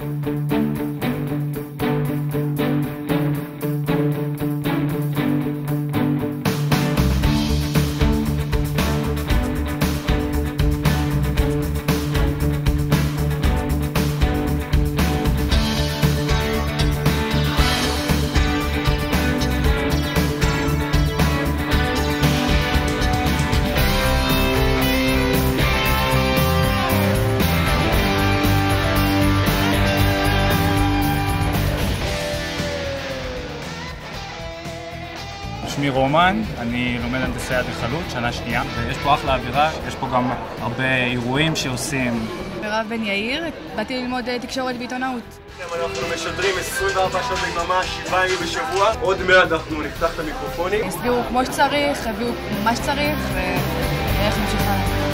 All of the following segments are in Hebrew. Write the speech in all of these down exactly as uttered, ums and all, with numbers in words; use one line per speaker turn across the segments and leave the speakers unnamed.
שמי רומן, אני לומד הנדסי אדריכלות, שנה שנייה, ויש פה אחלה אווירה, יש פה גם הרבה אירועים שעושים.
מירב בן יאיר, באתי ללמוד תקשורת ועיתונאות.
אנחנו משדרים עשרים וארבע שעות ביממה, שבעה ימים בשבוע. עוד מעט אנחנו נפתח את המיקרופונים.
הסבירו כמו שצריך, הביאו מה שצריך, ואיך נמשיכה.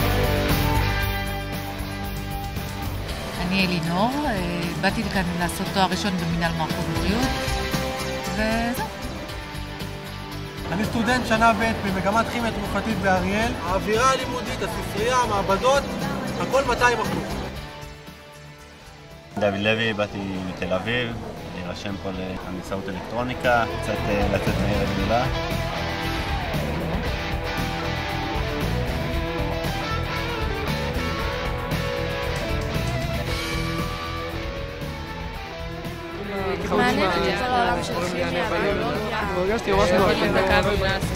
אני אלינור, באתי לכאן לעשות תואר ראשון במנהל מערכות בריאות, וזהו.
אני סטודנט שנה ב' במגמת כימיה תרופתית באריאל. האווירה הלימודית, הספרייה, המעבדות, הכל מאתיים אחוז.
דוד לוי, באתי מתל אביב, להירשם פה להנדסאות אלקטרוניקה, קצת לצאת מהעיר הגדולה.
מעניין יותר לעולם של כימיה, ביולוגיה.
הרגשתי ממש נוח.